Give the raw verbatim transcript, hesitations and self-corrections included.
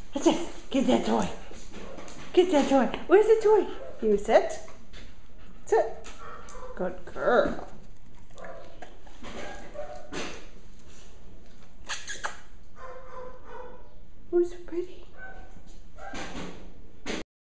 What's this? Get that toy. Get that toy. Where's the toy? You sit. Sit. Good girl. Who's so pretty?